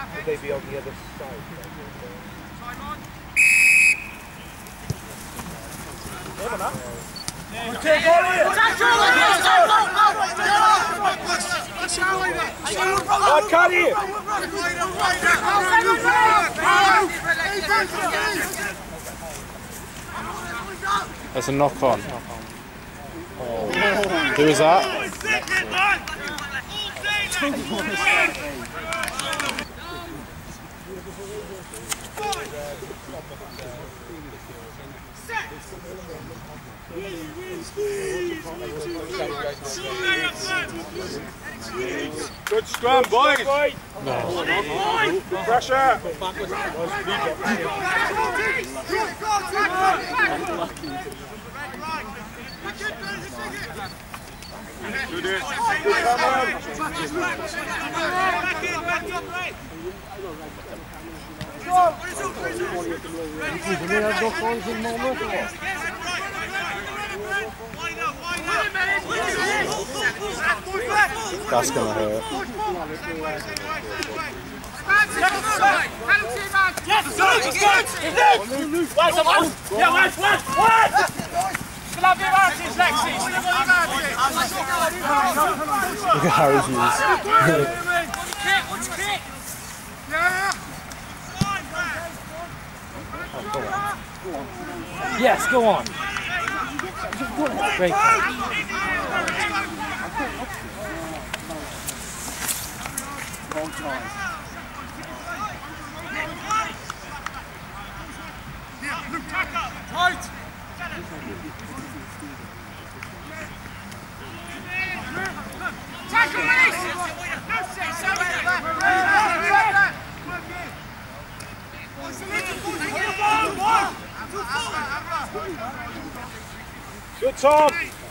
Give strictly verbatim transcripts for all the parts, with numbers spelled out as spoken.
Would they be on the other side? That's a knock on. Oh. Who is that? Good scrum, boys! No. Pressure! Good it. That's gonna hurt. Look at Harry's use. Yes, go on. Great. Right! Tackle Good Tom!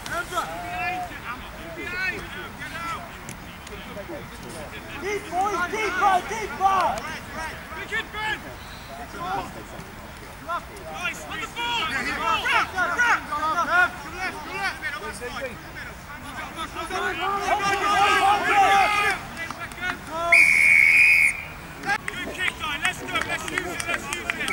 Deep boys, deeper, deeper! Good Ben! Nice, on the ball! Good kick, guy. Let's go. Let's use it. Let's use it.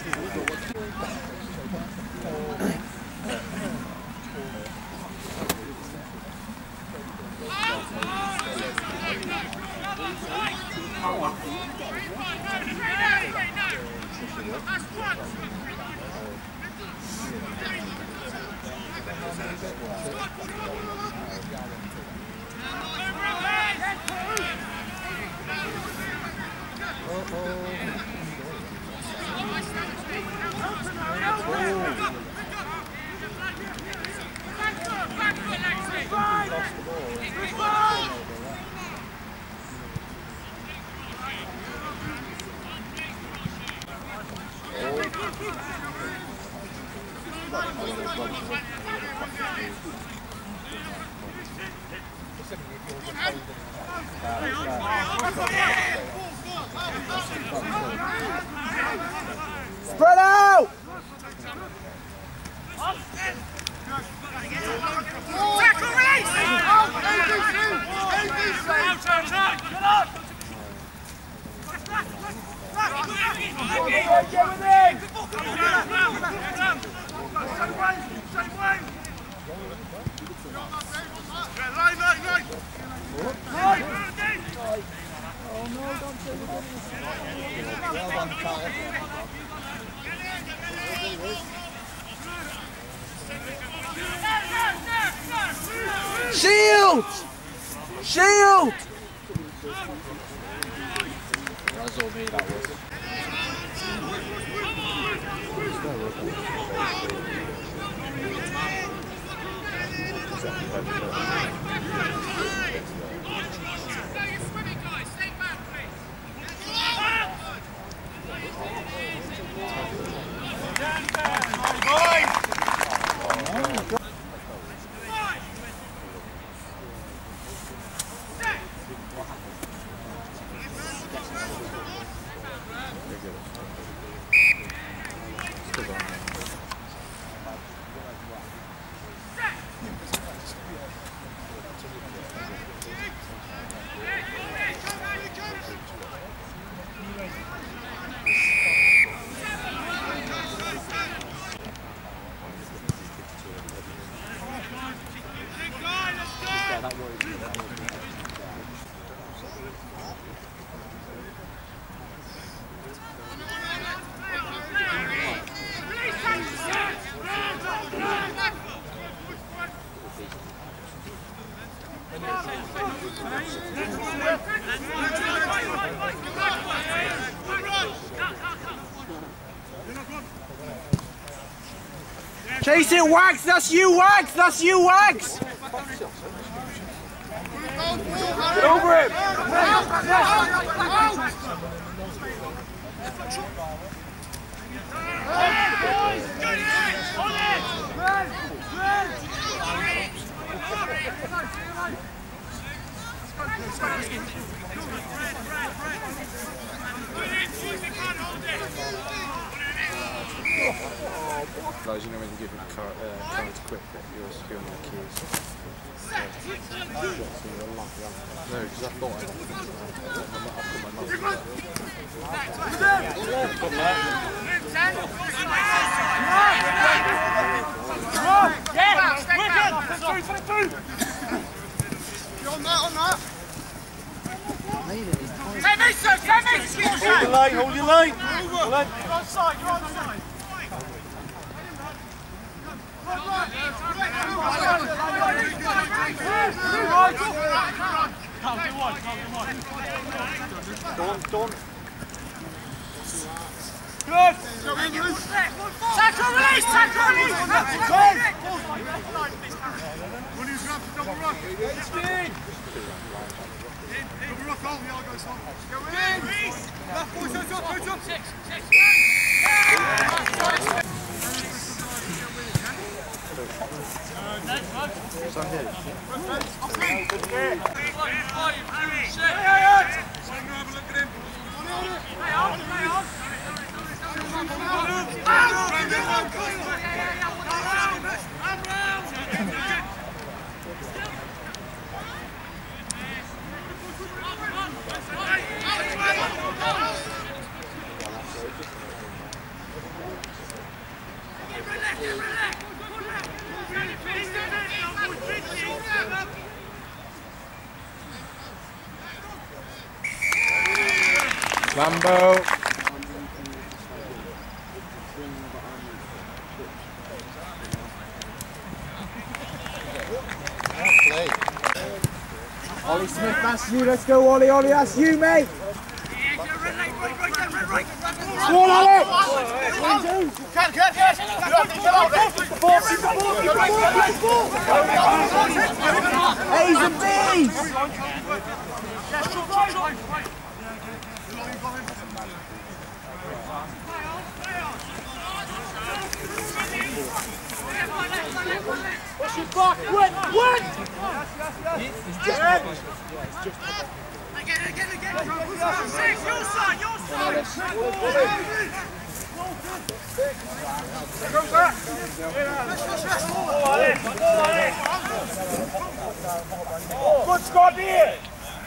Spread out! Tackle release! Out, out, out! Get up! Line, line, line! Oh no, don't say we're getting this. Shield! Shield! That's all me, that was. Chase it, Wags! That's you, Wags! That's you, Wags! Get over him! Guys, you know when you give your car, uh, cards quick that you're skewing the keys. No, because I thought I On that, on that. Take me, sir, take me! Hold your line, hold your line! Hold on. You're on side, you're on side. Don't, don't. Good! Tackle release! Tackle release! When he's going to double ruck. Double ruck on, the other goes on. Go in! Left boys, goes up, goes up! Six, six! Lambo. Ollie Smith, that's you. Let's go, Ollie. Ollie, that's you, mate. Go on, Ollie. A's and B's. Push it back. Win, win. Again, again, again! Six, your side, your side! Go back! Good squad here.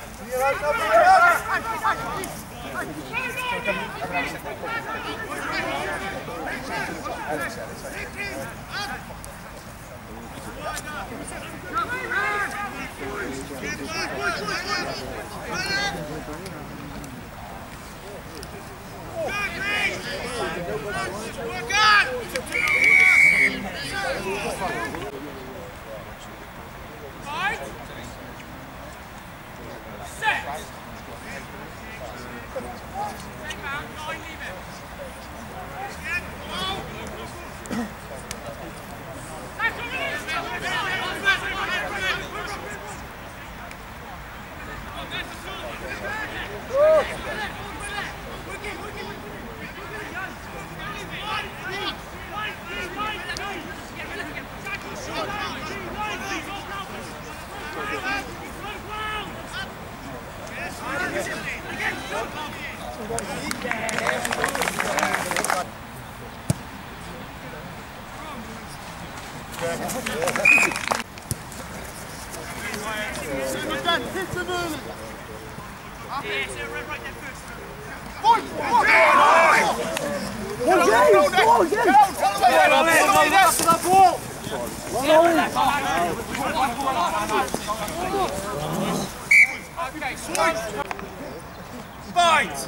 Fight!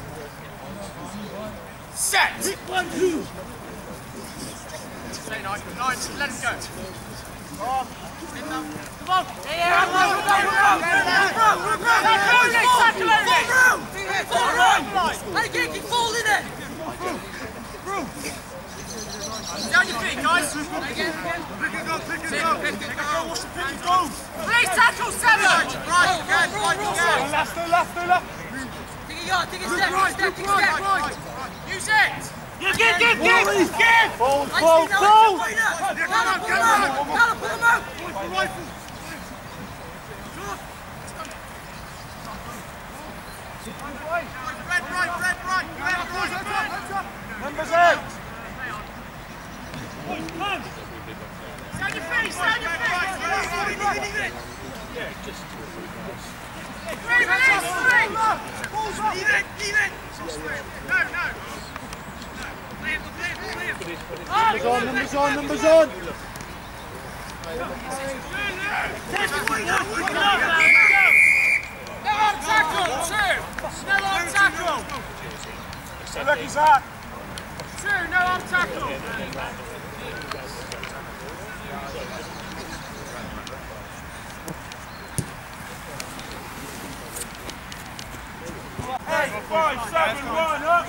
Set! One, two! Stay nice, nice, let him go. Come on! Yeah, yeah, come on, come on, come on! Tackle it! Tackle it! Hey, keep falling it! Down your feet! it, guys. Pick it go, pick it go, pick it go. Watch the pick it go. Please tackle seven. Right, again, right, again. Left, two left, two left. Take a yard, take a step, take a step, take a step. Use it. Give, give, give, give, give. Ball, ball, ball. Get on, get on. Callum, put him out. Rifle. Red, right, red, right, red, right. Numbers eight. Stand your feet, stand your feet. Yeah, just Three, release, three. Leave it, leave it. No, no. Clear, clear, clear. Numbers on, numbers on, numbers on. No on tackle, two. No on tackle. Lucky's that. Two, no on tackle. Eight, five, seven, one, up.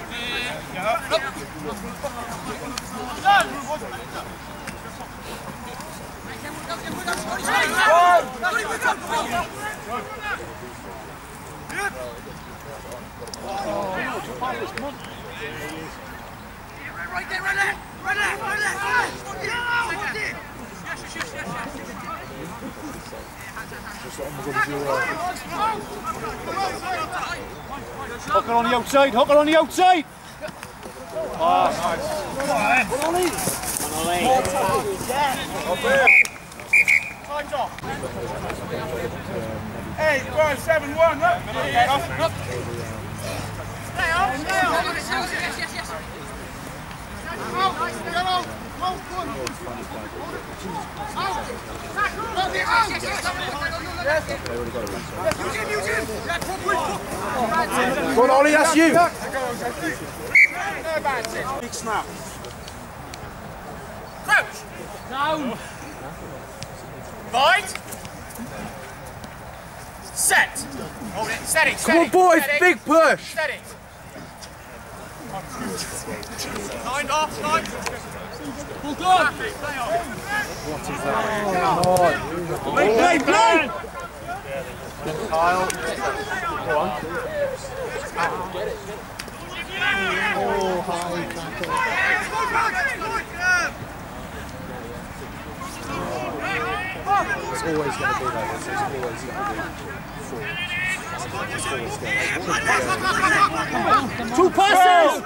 Right there, right left, right left, right left, right left. Yes, yes, yes, yes, Hooker on the outside, hooker on the outside. Oh, nice. Time's off. Eight, five, seven, one, up. Up. Stay on, stay on. Yes, yes, yes. Out, get on. Well done. Out. Tackle. Yes, yes, yes, yes. Use him, use him. Go on, Ollie, that's you. Big snap. Crouch. Down. Right. Set. Hold it. Steady. Come on, boys, big push. Steady. Nine off. Nine. All good. Play, play, play. Kyle. Go on. get it. Oh, high It's always going to be like this. It's always going to be Two passes.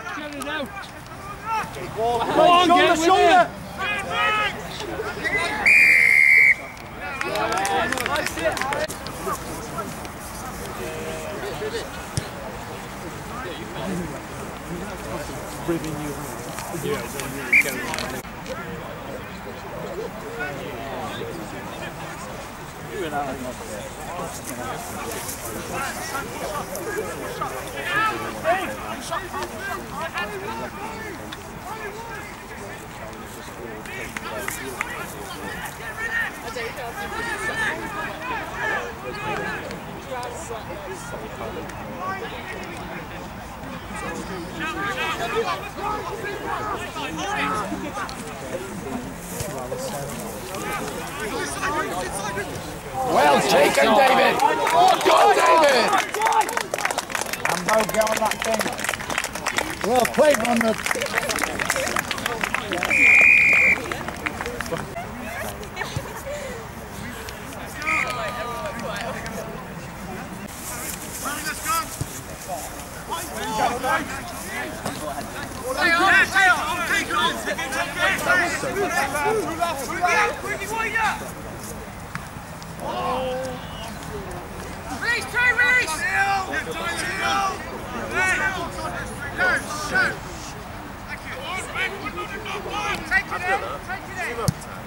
Go on, get the shoulder. bringing you Yeah, then you can carry on. you and I up Well taken, David! Go, David! and Mo, get on that thing. Well played on the... Release, two, release! Take it in, take it in.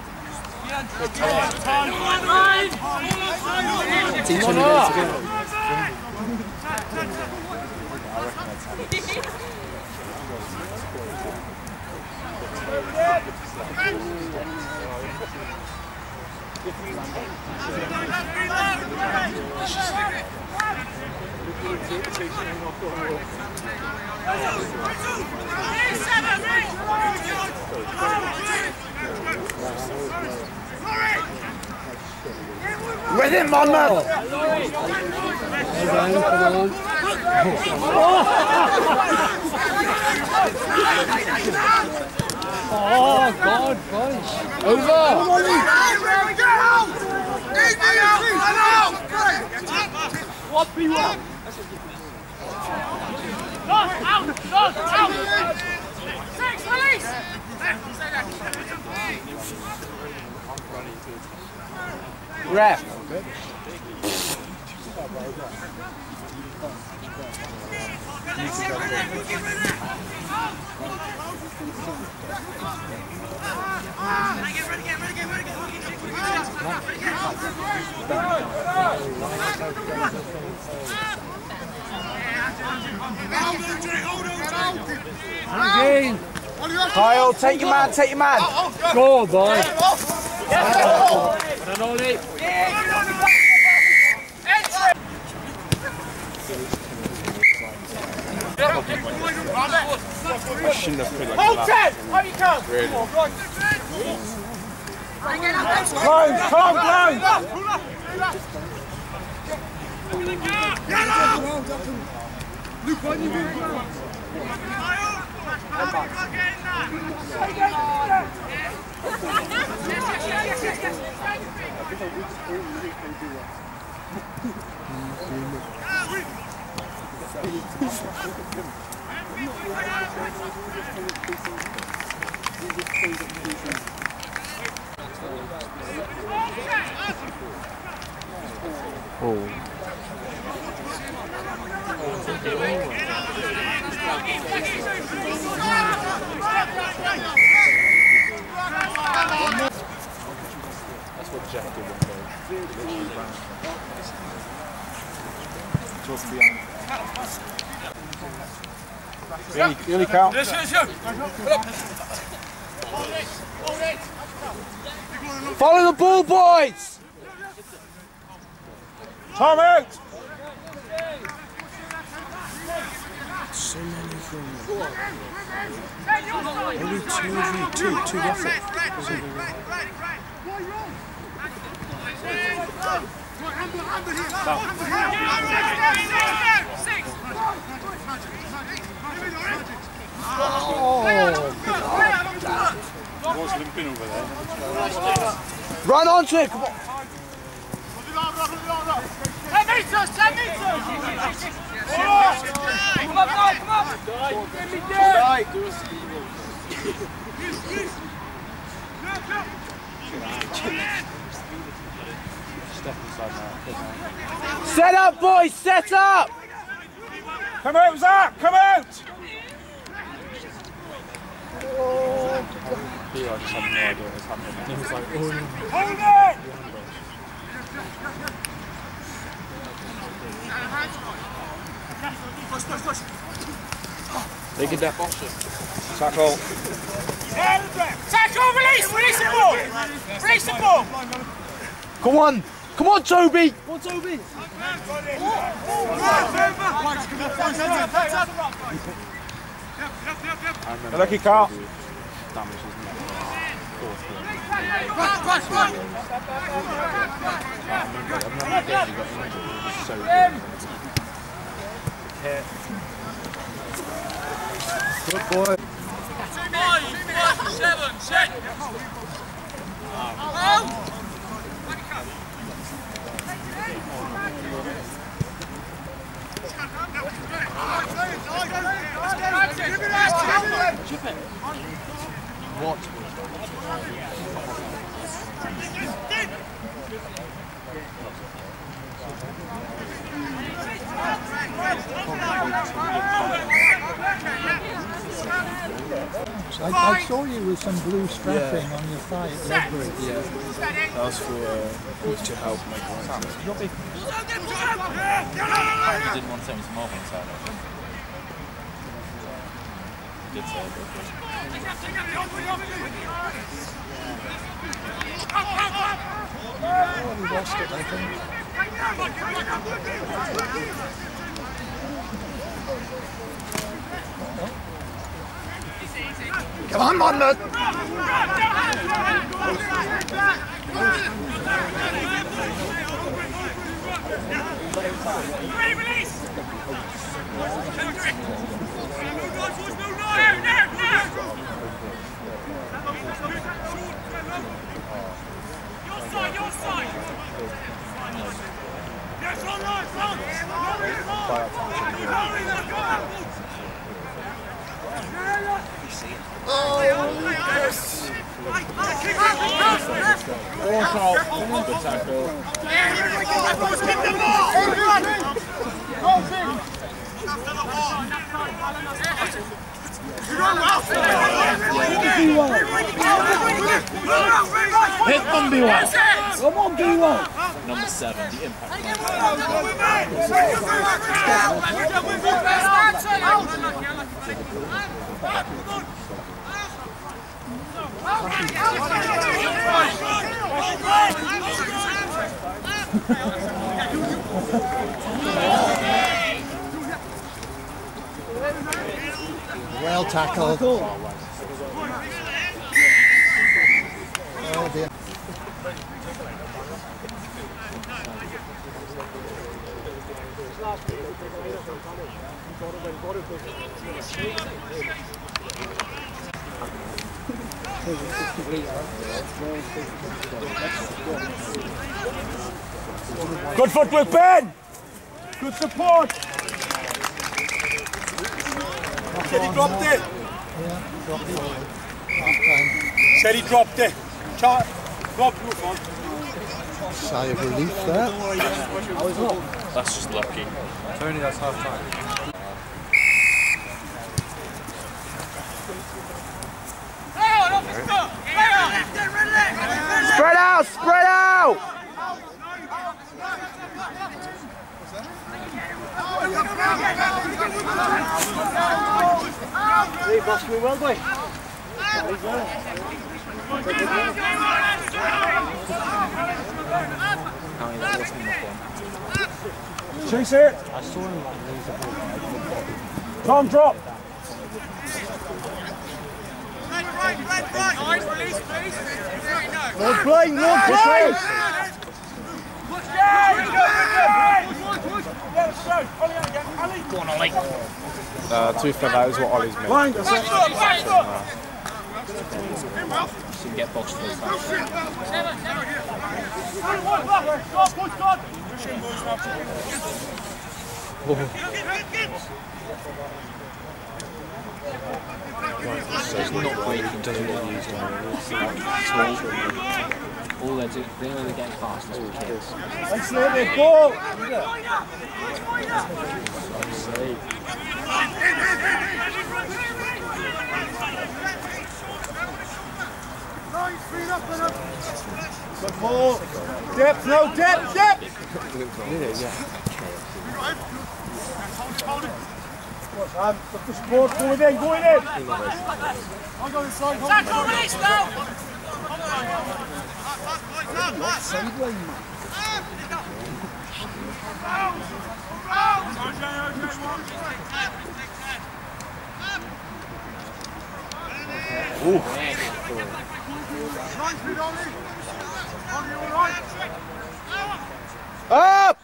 Teaching me this again. With him, Monmouth! Oh, God, boys. Over! What be one? Out! Out! Out! Six, release! Ref. Again. Kyle, take your man, take your man. Go, boy. I shouldn't have put like Hold that. ten! On you come! Really? Close, close, close! That's what Jack did one day. Literally ran. Towards the end. Really, really count. Follow the ball, boys! Time out! So many from only two of you, two, two left. Was limping over there. Run onto it, come on. ten metres! ten metres! Come on, come on! Give me down! Step inside now. Set up, boys, set up! Come out, Zach, come out! Here, I just had no idea what was happening. He was like, oh. Hold it! They get that. Tackle. Tackle, release! Release the ball! Release the ball! Come on, come on, Toby! Lucky Carl. Damage, isn't it? Fourth one. So good. Good boy. Five, one, seven, set! What? I, I saw you with some blue strapping yeah. on your thigh at Ledbury. Yeah, that was for uh, to help make noise. You didn't want to send me some more on the side. You did say it. Oh, we lost it, I think. Come on, Monmouth! Ready, release! Now, now, now! Your side, your side! Yes, on, on, on! Oh, yes! Good tackle. Keep the ball! Hit them, B one. Come on, B one. Number seven, the impact. Well tackled. Oh dear. Good footwork, Ben! Good support! Said he dropped it! Yeah, dropped it. Half time. Said he dropped it! Chart. Rob, move on. Sigh of relief there. That's just lucky. Tony, that's half time. Spread out, spread out! Hey, boss, we well, boy. Chase it. I saw him like lose the ball. Tom, drop. No play, no play. Go on, Ollie. Uh, to be fair, that is what Ollie's meant. Line, that's it. You can get boxed for the time. So it's not breaking to the used all they're doing, they know they're getting past us with kids. Let's let it go. Good ball. Depth, no depth, depth. Um, look the support, going in, going in. I'll go inside. Tackle, release now! Up!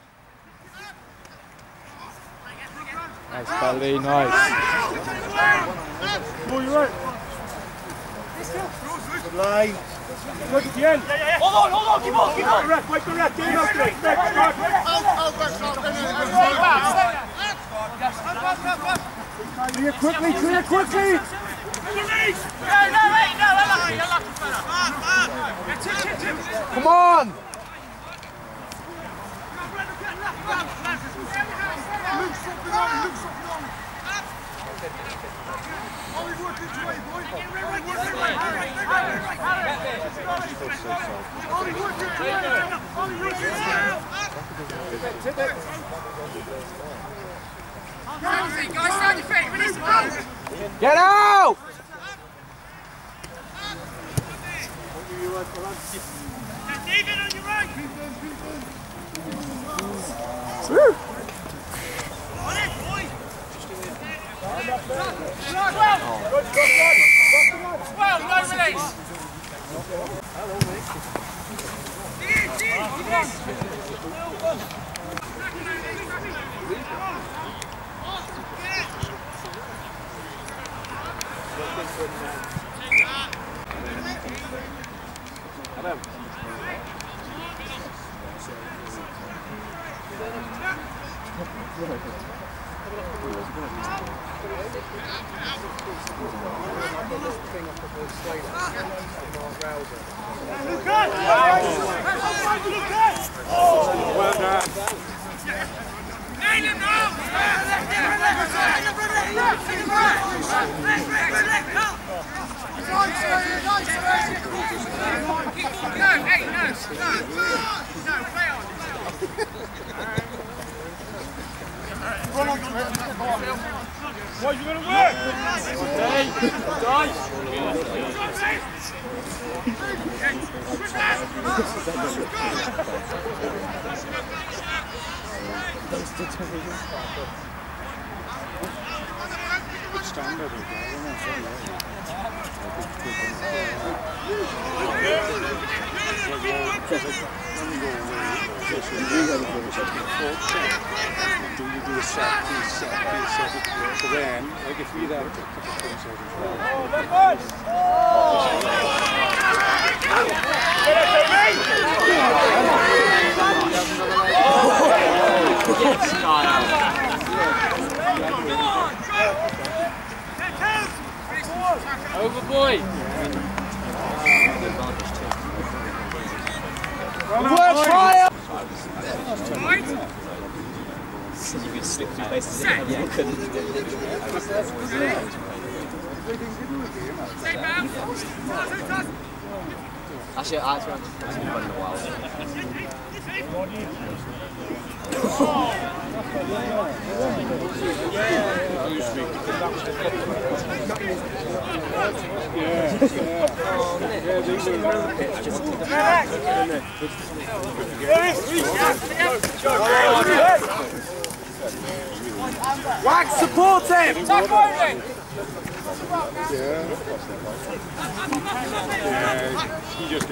Nice, Belly, nice. Oh, you're right. Good line. Look at the end. Hold on, hold on, keep on, keep on. Wait, wait, wait, get up, wait, wait, wait. Clear quickly, clear quickly. No, no, wait, no, you're lucky, you're lucky, fella. Come on! Guys, stand your feet, release the ball. Get out! David on your right. On it, boy. Well, no release. Hello, mate. Well done. What you gonna work? Standard. Do you do a set piece, set piece, set piece, for them, like if we had a couple of things Over, boy! Work fire! You could slip through places that you couldn't. Actually, I actually haven't done it in a while. Wax, support him! he just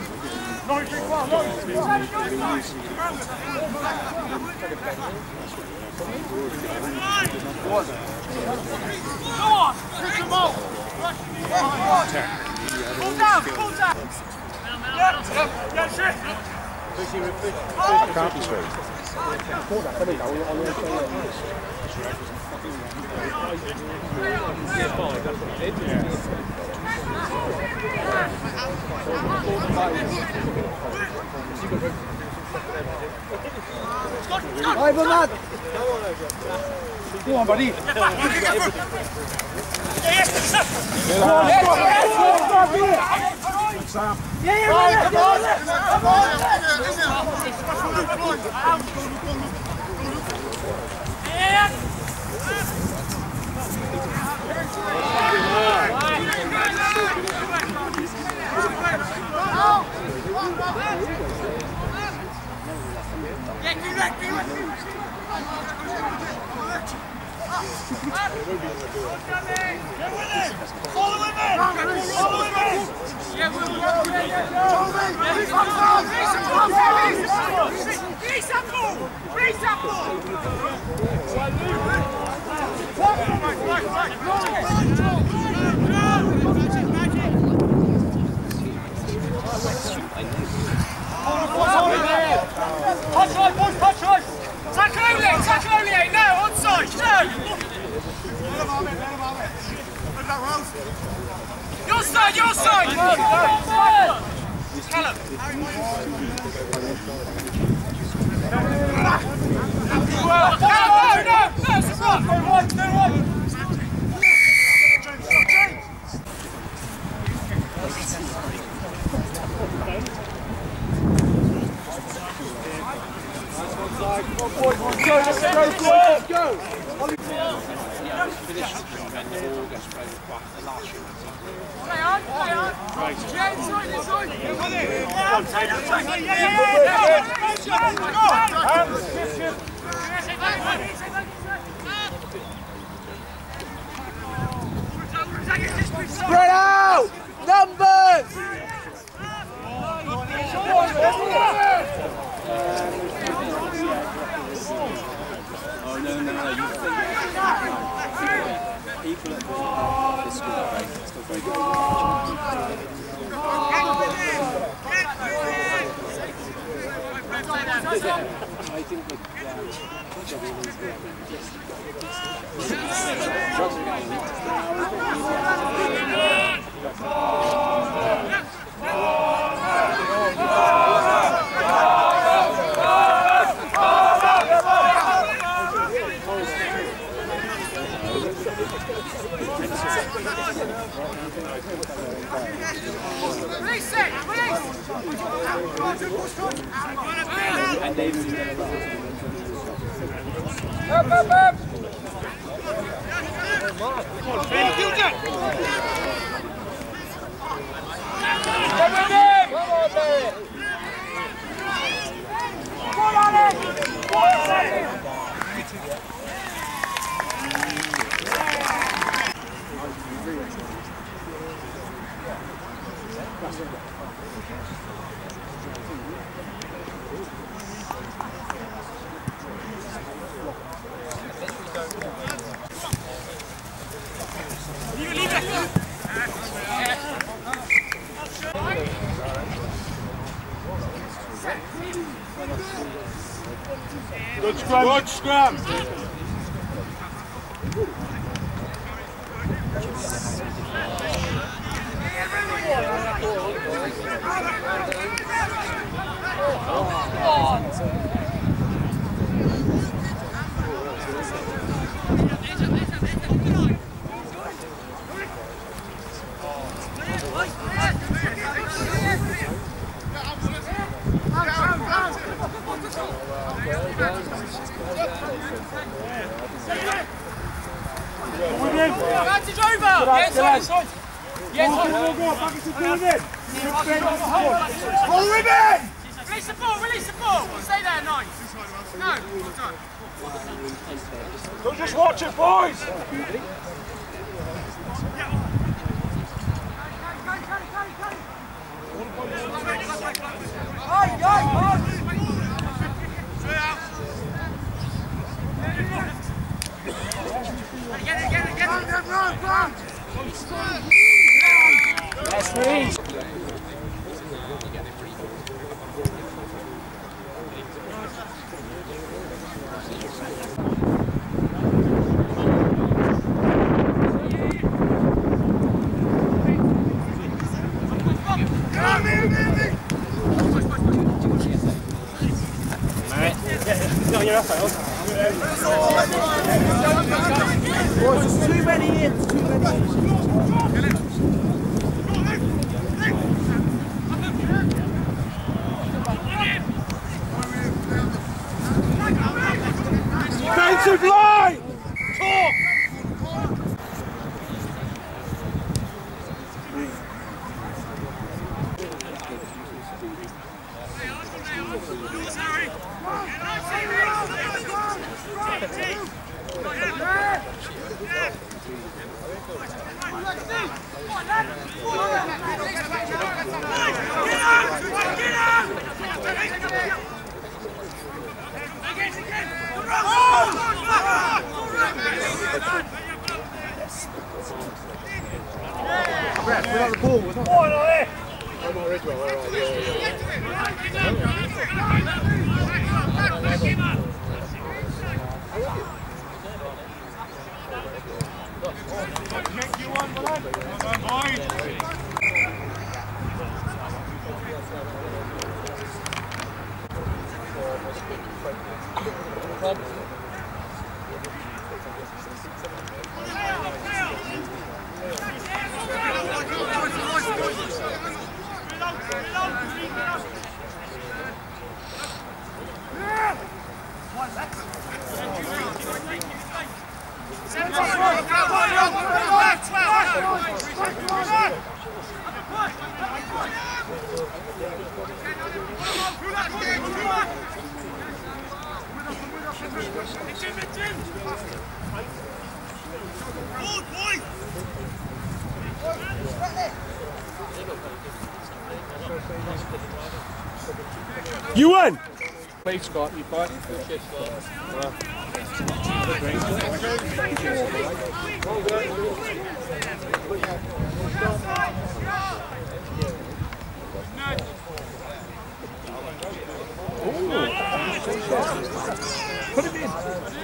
can't be straight. Over, lad! Go on, buddy. Your side, your side! Callum! Spread out! Numbers! Oh no. People at the, the school are very, still very good. I think that drugs are getting Release it! Release! and David. Up, up, up! Come with him! Come on, man! Pull on it! Pull on it! Good scrum. Good scrum. Advantage over! Yes, on! Yes, on! Pull him in! Release the ball, release the ball! Stay there, nice! No, well done. Don't just watch it, boys! Get it, get it, get it! Run, run! That's me. Boys, there's too many in, too many in. Defensive line! Talk! Without the ball, without the You win! Please, Scott, you fight. Good shit, Scott. Put him in.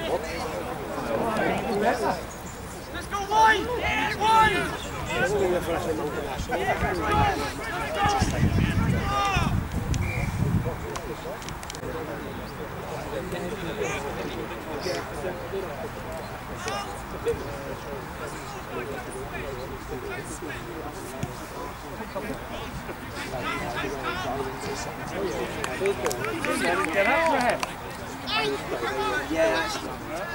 Let's go wide! Wide! Get out of here. Yeah.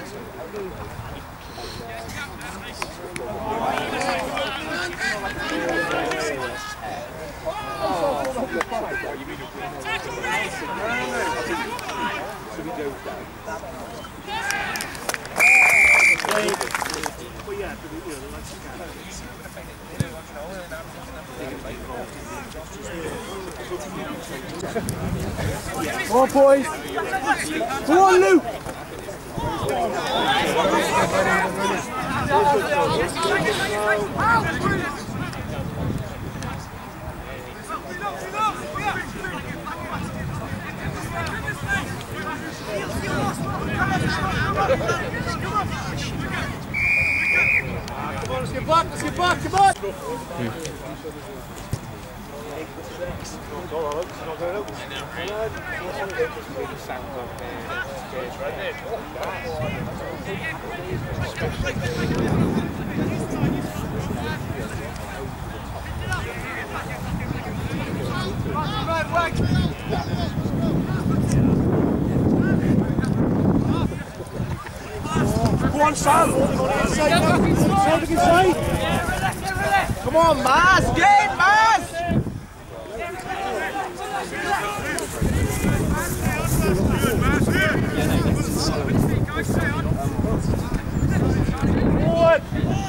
Come on, boys. Come on, Luke. Come on, let's get back, let's get back, come on! Go on, Sam. Come on, Maz. Get Maz. Forward!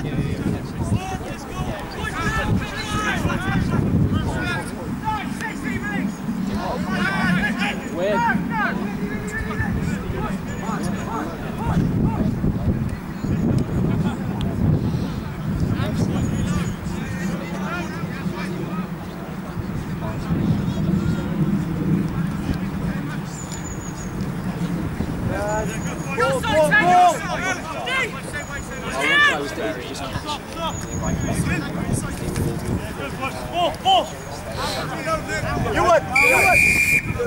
You would. You would.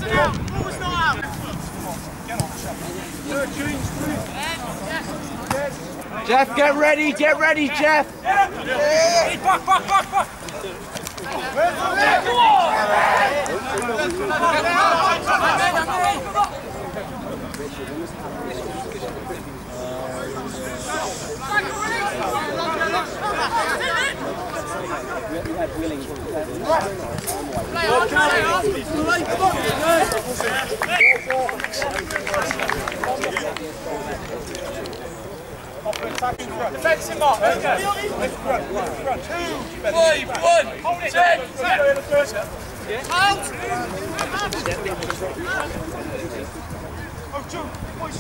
Jeff, get ready. Get ready, Jeff. Hey, back, back, back, back! Defense him up, okay. Two, five, one, ten, out! Oh, Joe, boys,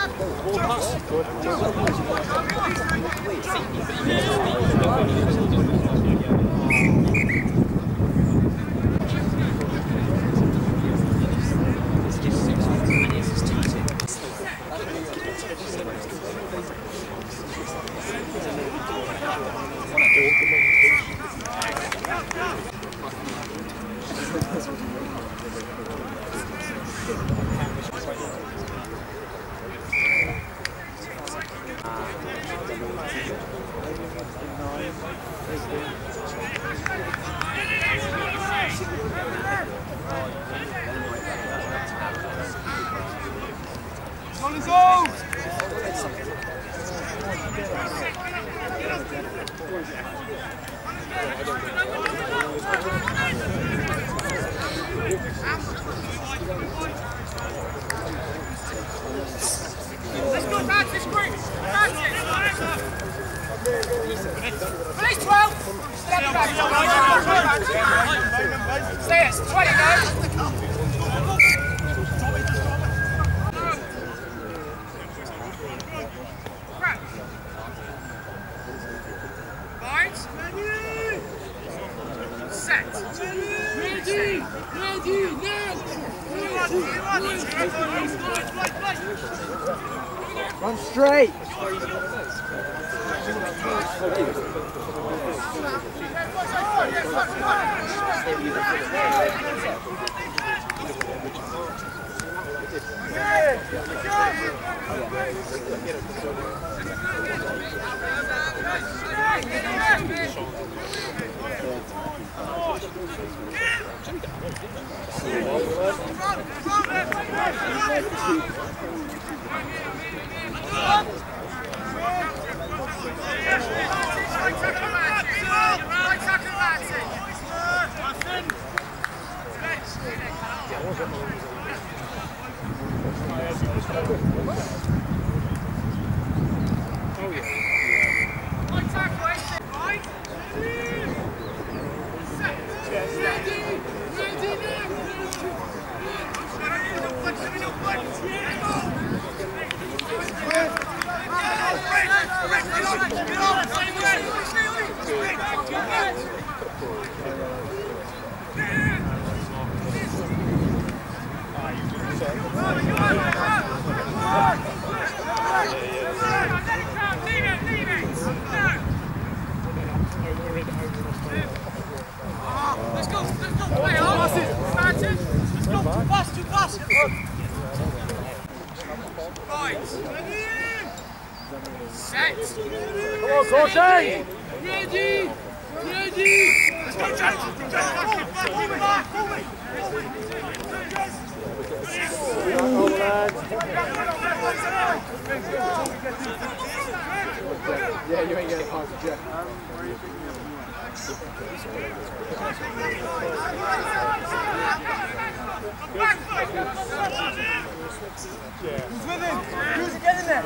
Let's go back this quick! Release twelve! Step back! Stay it, twenty guys! Right. Set. Ready. Ready. Now. Run straight. Let's go, let's go. Wait, pass it. Martin. Let's go. Too fast, too fast. Right. Set. Come on, Corey! Ready. Ready. Let's go, Jack. Jack, move back, move it. Yeah, you ain't getting past the jet. Who's with him? Who's getting there?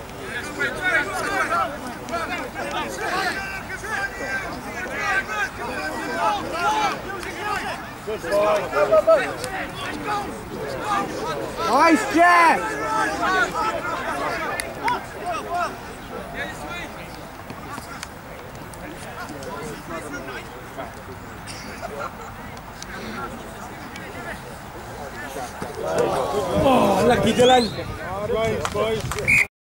Good boy. Nice, Jack! Oh, lucky Dylan. Boys, boys.